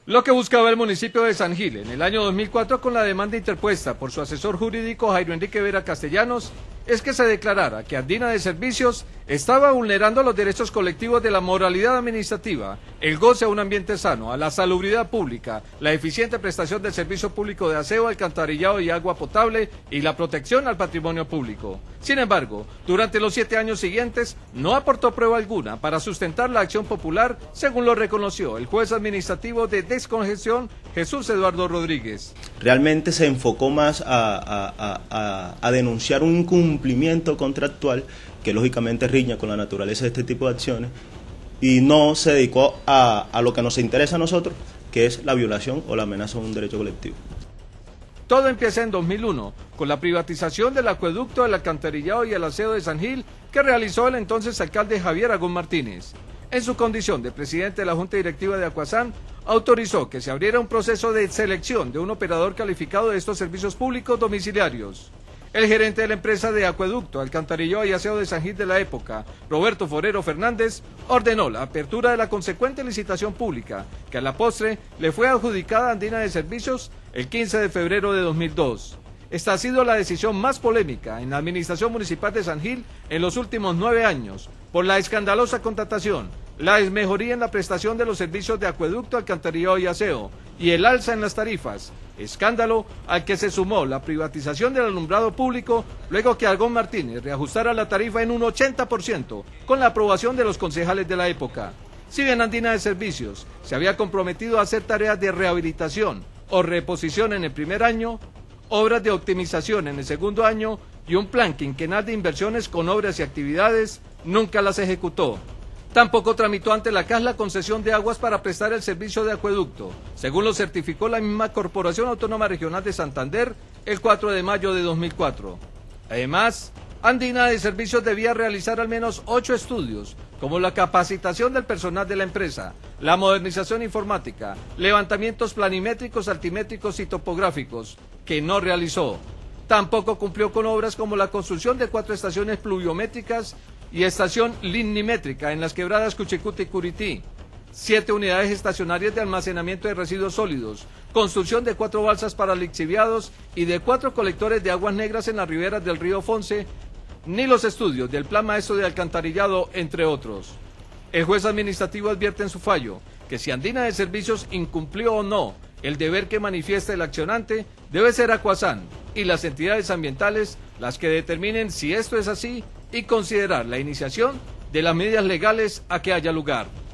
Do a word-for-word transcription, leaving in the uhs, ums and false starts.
Lo que buscaba el municipio de San Gil en el año dos mil cuatro con la demanda interpuesta por su asesor jurídico Jairo Enrique Vera Castellanos es que se declarara que Andina de Servicios estaba vulnerando los derechos colectivos de la moralidad administrativa, el goce a un ambiente sano, a la salubridad pública, la eficiente prestación del servicio público de aseo, alcantarillado y agua potable y la protección al patrimonio público. Sin embargo, durante los siete años siguientes no aportó prueba alguna para sustentar la acción popular, según lo reconoció el juez administrativo de descongestión Jesús Eduardo Rodríguez. Realmente se enfocó más a, a, a, a denunciar un incumplimiento contractual que lógicamente riña con la naturaleza de este tipo de acciones y no se dedicó a, a lo que nos interesa a nosotros, que es la violación o la amenaza a un derecho colectivo. Todo empieza en dos mil uno, con la privatización del acueducto, el alcantarillado y el aseo de San Gil, que realizó el entonces alcalde Javier Agón Martínez. En su condición de presidente de la Junta Directiva de Acuasan, autorizó que se abriera un proceso de selección de un operador calificado de estos servicios públicos domiciliarios. El gerente de la empresa de acueducto, alcantarillado y aseo de San Gil de la época, Roberto Forero Fernández, ordenó la apertura de la consecuente licitación pública, que a la postre le fue adjudicada a Andina de Servicios el quince de febrero de dos mil dos. Esta ha sido la decisión más polémica en la administración municipal de San Gil en los últimos nueve años, por la escandalosa contratación, la desmejoría en la prestación de los servicios de acueducto, alcantarillado y aseo, y el alza en las tarifas, escándalo al que se sumó la privatización del alumbrado público, luego que Agón Martínez reajustara la tarifa en un ochenta por ciento, con la aprobación de los concejales de la época. Si bien Andina de Servicios se había comprometido a hacer tareas de rehabilitación o reposición en el primer año, obras de optimización en el segundo año y un plan quinquenal de inversiones con obras y actividades, nunca las ejecutó. Tampoco tramitó ante la C A S la concesión de aguas para prestar el servicio de acueducto, según lo certificó la misma Corporación Autónoma Regional de Santander el cuatro de mayo de dos mil cuatro. Además, Andina de Servicios debía realizar al menos ocho estudios, como la capacitación del personal de la empresa, la modernización informática, levantamientos planimétricos, altimétricos y topográficos, que no realizó. Tampoco cumplió con obras como la construcción de cuatro estaciones pluviométricas y estación limnimétrica en las quebradas Cuchicuta y Curití, siete unidades estacionarias de almacenamiento de residuos sólidos, construcción de cuatro balsas para lixiviados y de cuatro colectores de aguas negras en las riberas del río Fonce, ni los estudios del Plan Maestro de Alcantarillado, entre otros. El juez administrativo advierte en su fallo que si Andina de Servicios incumplió o no el deber que manifiesta el accionante, debe ser Acuasan y las entidades ambientales las que determinen si esto es así y considerar la iniciación de las medidas legales a que haya lugar.